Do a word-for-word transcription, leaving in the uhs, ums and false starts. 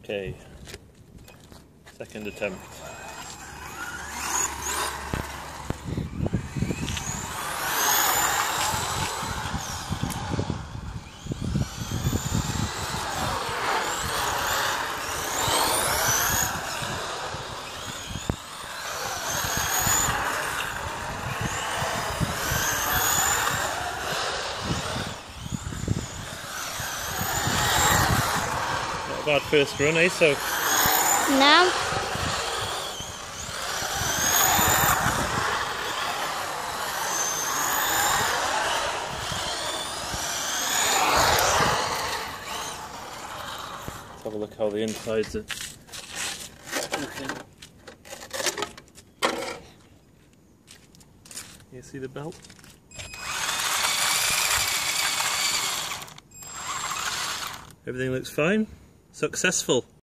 Okay, second attempt. Not a bad first run, eh? So. No. Let's have a look how the insides are looking. You see the belt? Everything looks fine. Successful.